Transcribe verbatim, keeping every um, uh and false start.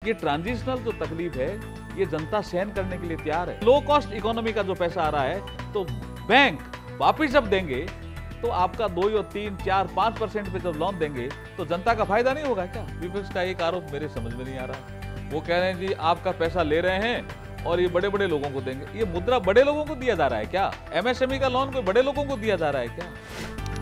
ये ट्रांजिशनल जो तकलीफ है ये जनता सहन करने के लिए तैयार है। लो कॉस्ट इकोनॉमी का जो पैसा आ रहा है तो बैंक वापिस जब देंगे तो आपका दो या तीन चार पांच परसेंट पे जब लोन देंगे तो जनता का फायदा नहीं होगा क्या? विपक्ष का एक आरोप मेरे समझ में नहीं आ रहा। वो कह रहे हैं जी आपका पैसा ले रहे हैं और ये बड़े बड़े लोगों को देंगे। ये मुद्रा बड़े लोगों को दिया जा रहा है क्या? एमएसएमई का लोन कोई बड़े लोगों को दिया जा रहा है क्या?